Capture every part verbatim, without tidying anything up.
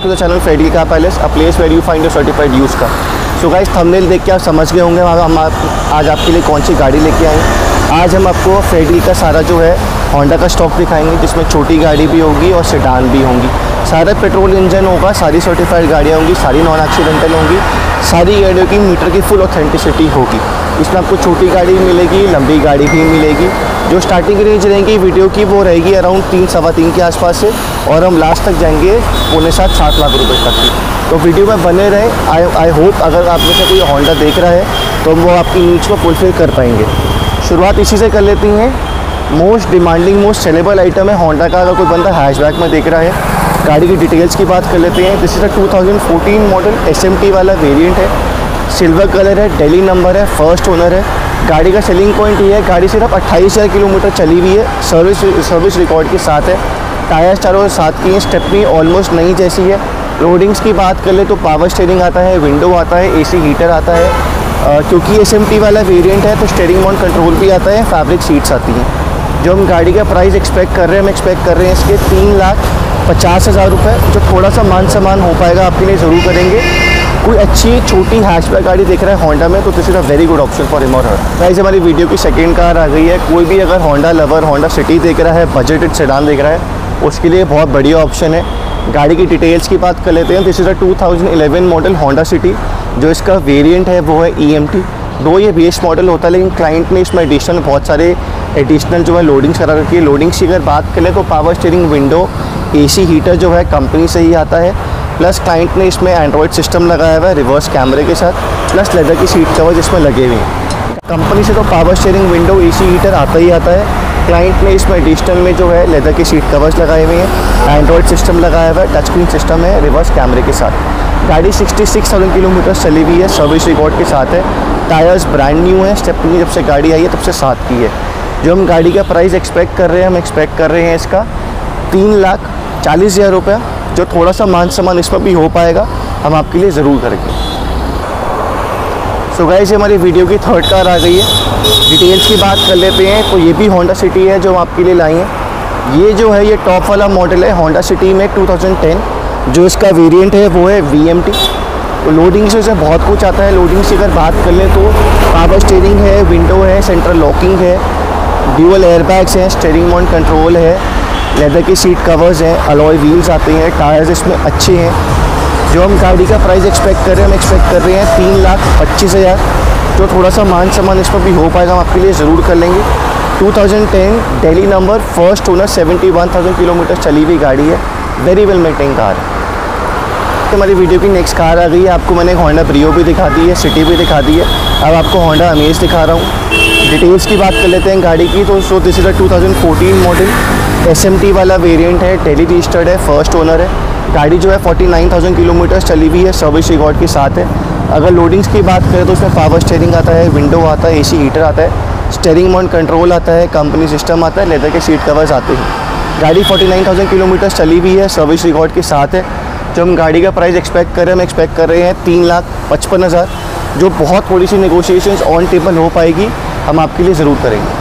To the channel Federal Car Palace, a place where you find a certified use car. So guys thumbnail देख के आप समझ गए होंगे हम आज आपके लिए कौन सी गाड़ी लेके आए हैं। आज हम आपको फेडरल का सारा जो है होंडा का स्टॉक दिखाएंगे, जिसमें छोटी गाड़ी भी होगी और सेडान भी होंगी। सारा पेट्रोल इंजन होगा, सारी सर्टिफाइड गाड़ियाँ होंगी, सारी नॉन एक्सीडेंटल होंगी, सारी गाड़ियों की मीटर की फुल ऑथेंटिसिटी होगी। इसमें आपको छोटी गाड़ी मिलेगी, लंबी गाड़ी भी मिलेगी। जो स्टार्टिंग रेंज रहेगी वीडियो की वो रहेगी अराउंड तीन सवा तीन के आसपास से, और हम लास्ट तक जाएंगे पौने सात सात लाख रुपए तक की। तो वीडियो में बने रहें। आई आई होप अगर आप में से कोई होंडा देख रहा है तो वो आपकी नीड्स को फुलफिल कर पाएंगे। शुरुआत इसी से कर लेती हैं। Most demanding most saleable item है होंडा का। अगर कोई बंदा हैचबैक में देख रहा है, गाड़ी की डिटेल्स की बात कर लेते हैं। This is a two thousand fourteen model S M T वाला वेरिएंट है। सिल्वर कलर है, दिल्ली नंबर है, फर्स्ट ओनर है। गाड़ी का सेलिंग पॉइंट ये है, गाड़ी सिर्फ अट्ठाईस हज़ार किलोमीटर चली हुई है, सर्विस सर्विस रिकॉर्ड के साथ है। टायर चारों साथ की हैं, स्टेपनी ऑलमोस्ट नई जैसी है। लोडिंग्स की बात कर ले तो पावर स्टीयरिंग आता है, विंडो आता है, एसी हीटर आता है। आ, क्योंकि एस एम टी वाला वेरिएंट है तो स्टीयरिंग माउंट कंट्रोल भी आता है, फैब्रिक सीट्स आती हैं। जो हम गाड़ी का प्राइस एक्सपेक्ट कर रहे हैं, हम एक्सपेक्ट कर रहे हैं इसके तीन लाख पचास हज़ार रुपये। जो थोड़ा सा मान सम्मान हो पाएगा आपके लिए ज़रूर करेंगे। कोई अच्छी छोटी हैचबैक गाड़ी देख रहा है होंडा में तो this is a very good option for him और हर। गाइस हमारी वीडियो की सेकंड कार आ गई है। कोई भी अगर होंडा लवर, होंडा सिटी देख रहा है, बजटेड सेडान देख रहा है, उसके लिए बहुत बढ़िया ऑप्शन है। गाड़ी की डिटेल्स की बात कर लेते हैं। This is a two thousand eleven model Honda City. जो इसका वेरिएंट है वो है ई एम टी। दो ये बेस मॉडल होता है, लेकिन क्लाइंट ने इसमें एडिशनल बहुत सारे एडिशनल जो है लोडिंग्स करा रखी है। लोडिंग्स की अगर बात करें तो power steering, window, AC heater जो है कंपनी से ही आता है। प्लस क्लाइंट ने इसमें एंड्रॉयड सिस्टम लगाया हुआ है रिवर्स कैमरे के साथ, प्लस लेदर की सीट कवर जिसमें लगे हुए हैं। कंपनी से तो power steering, window, AC heater आता ही आता है। क्लाइंट ने इसमें एडिशनल में जो है लेदर की सीट कवर्स लगाए हुए हैं, एंड्रॉयड सिस्टम लगाया हुआ है, टच स्क्रीन सिस्टम है रिवर्स कैमरे के साथ। गाड़ी सिक्सटी सिक्स थाउजेंड किलोमीटर चली हुई है, सर्विस रिकॉर्ड के साथ है। टायर्स ब्रांड न्यू है, स्टेपनी जब से गाड़ी आई है तब से साथ की है। जो हम गाड़ी का प्राइस एक्सपेक्ट कर रहे हैं, हम एक्सपेक्ट कर रहे हैं इसका तीन लाख चालीस हज़ार रुपया। जो थोड़ा सा मान सम्मान इसमें भी हो पाएगा हम आपके लिए ज़रूर करेंगे। सो गाइस हमारी वीडियो की थर्ड कार आ गई है। डिटेल्स की बात कर लेते हैं तो ये भी होंडा सिटी है जो हम आपके लिए लाई हैं। ये जो है ये टॉप वाला मॉडल है होंडा सिटी में टू थाउजेंड टेन। जो इसका वेरिएंट है वो है वी एम टी। तो लोडिंग से उसे बहुत कुछ आता है। लोडिंग की अगर बात कर लें तो पावर स्टीयरिंग है, विंडो है, सेंट्रल लॉकिंग है, ड्यूअल एयरबैग्स हैं, स्टीयरिंग माउंट कंट्रोल है, लेदर की सीट कवर्स हैं, अलॉय व्हील्स आते हैं, टायर्स इसमें अच्छे हैं। जो हम गाड़ी का प्राइस एक्सपेक्ट कर रहे हैं, हम एक्सपेक्ट कर रहे हैं तीन लाख पच्चीस हज़ार। जो थोड़ा सा मान सम्मान इसमें भी हो पाएगा हम आपके लिए ज़रूर कर लेंगे। Two thousand ten Delhi number, first owner, seventy one thousand kilometre चली हुई गाड़ी है, वेरी वेल मेंटेन कार है। तो हमारी वीडियो की नेक्स्ट कार आ गई है। आपको मैंने होंडा ब्रियो भी दिखा दी है, सिटी भी दिखा दी है, अब आपको होंडा अमेज दिखा रहा हूँ। डिटेल्स की बात कर लेते हैं गाड़ी की। तो so this is a two thousand fourteen model S M T वाला वेरिएंट है, दिल्ली रजिस्टर्ड है, फर्स्ट ओनर है। गाड़ी जो है फोर्टी नाइन थाउजेंड किलोमीटर चली हुई है, सर्विस रिकॉर्ड के साथ है। अगर लोडिंग्स की बात करें तो उसमें पावर स्टीयरिंग आता है, विंडो आता है, एसी हीटर आता है, स्टीयरिंग माउंट कंट्रोल आता है, कंपनी सिस्टम आता है, लेदर के सीट कवर्स आते हैं। गाड़ी फोर्टी नाइन थाउजेंड किलोमीटर चली हुई है, सर्विस रिकॉर्ड के साथ है। जो हम गाड़ी का प्राइस एक्सपेक्ट कर रहे हैं, हम एक्सपेक्ट कर रहे हैं तीन लाख पचपन हज़ार। जो बहुत थोड़ी सी नेगोशिएशंस ऑन टेबल हो पाएगी हम आपके लिए ज़रूर करेंगे।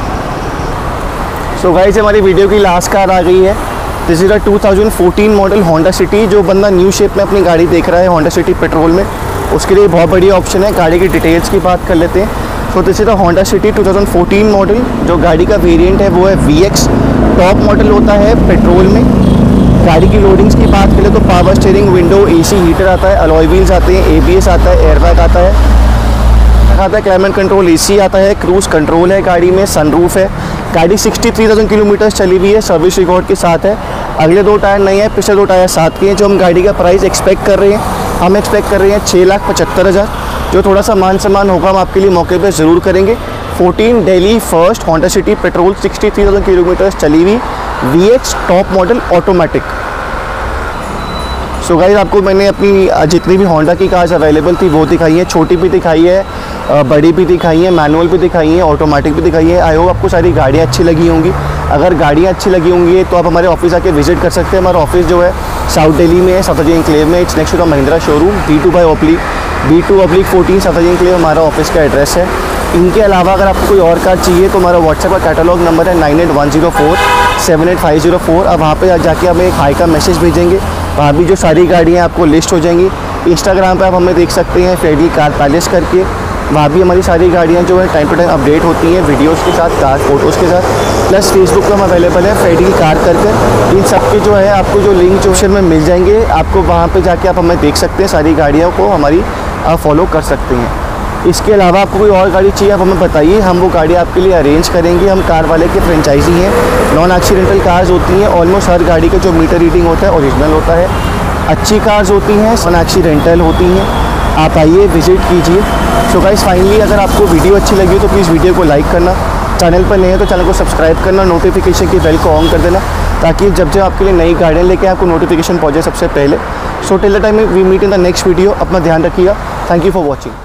सो गाइस हमारी वीडियो की लास्ट कार आ गई है। This is a two thousand fourteen model Honda City. जो बंदा न्यू शेप में अपनी गाड़ी देख रहा है होंडा सिटी पेट्रोल में, उसके लिए बहुत बढ़िया ऑप्शन है। गाड़ी की डिटेल्स की बात कर लेते हैं। So this is a Honda City two thousand fourteen model. जो गाड़ी का वेरिएंट है वो है वी एक्स। टॉप मॉडल होता है पेट्रोल में। गाड़ी की लोडिंग्स की बात करें तो power steering, window, AC heater आता है, अलॉय व्हील्स आते हैं, ए बी एस आता है, एयरबैग आता है, आता है क्लाइमेट कंट्रोल, एसी आता है, क्रूज़ कंट्रोल है गाड़ी में, सनरूफ है। गाड़ी सिक्सटी थ्री थाउजेंड किलोमीटर चली हुई है, सर्विस रिकॉर्ड के साथ है। अगले दो टायर नहीं है, पिछले दो टायर साथ के हैं। जो हम गाड़ी का प्राइस एक्सपेक्ट कर रहे हैं, हम एक्सपेक्ट कर रहे हैं छः लाख पचहत्तर हज़ार। जो थोड़ा सा मान सम्मान होगा हम आपके लिए मौके पर ज़रूर करेंगे। Fourteen Delhi first Honda City petrol, sixty three thousand kilometre चली हुई, V X top model automatic. So guys आपको मैंने अपनी जितनी भी होंडा की कार्स अवेलेबल थी वो दिखाई है, छोटी भी दिखाई है, बड़ी भी दिखाई है, मैनुअल भी दिखाई है, ऑटोमेटिक भी दिखाई है। आई होप आपको सारी गाड़ियाँ अच्छी लगी होंगी। अगर गाड़ियाँ अच्छी लगी होंगी तो आप हमारे ऑफिस आके विजिट कर सकते हैं। हमारा ऑफिस जो है साउथ दिल्ली में है, साताजी एनक्लेव में। It's next to the Mahindra showroom, B two by oblique B two oblique fourteen साताजी एनक्लेव हमारा ऑफिस का एड्रेस है। इनके अलावा अगर आपको कोई और कार चाहिए तो हमारा व्हाट्सएप का कैटलॉग नंबर है nine eight one zero four seven eight five zero four. अब वहाँ पे जाके हमें एक हाई का मैसेज भेजेंगे, वहाँ भी जो सारी गाड़ियाँ आपको लिस्ट हो जाएंगी। इंस्टाग्राम पे आप हमें देख सकते हैं फेडरल कार पैलेस करके, वहाँ भी हमारी सारी गाड़ियाँ जो है टाइम टू टाइम अपडेट होती हैं वीडियोस के साथ, कार फोटोज़ के साथ। प्लस फेसबुक पर हम अवेलेबल है फेडरल कार करके। इन सब के जो है आपको जो लिंक डिस्क्रिप्शन में मिल जाएंगे, आपको वहाँ पे जाके आप हमें देख सकते हैं, सारी गाड़ियों को हमारी आप फॉलो कर सकते हैं। इसके अलावा आपको कोई और गाड़ी चाहिए आप हमें बताइए, हम वो गाड़ी आपके लिए अरेंज करेंगे। हम कार वाले के फ्रेंचाइजी हैं, नॉन एक्सीडेंटल कार्स होती हैं। ऑलमोस्ट हर गाड़ी का जो मीटर रीडिंग होता है ओरिजिनल होता है। अच्छी कार्स होती हैं, नॉन एक्सीडेंटल होती हैं। आप आइए, विज़िट कीजिए। सो गाइस फाइनली अगर आपको वीडियो अच्छी लगी तो प्लीज़ वीडियो को लाइक करना, चैनल पर नए हैं तो चैनल को सब्सक्राइब करना, नोटिफिकेशन की बेल को ऑन कर देना, ताकि जब जब आपके लिए नई गाड़ियाँ लेके आपको नोटिफिकेशन पहुँचे सबसे पहले। So till the time we meet in the next video. अपना ध्यान रखिएगा। Thank you for watching.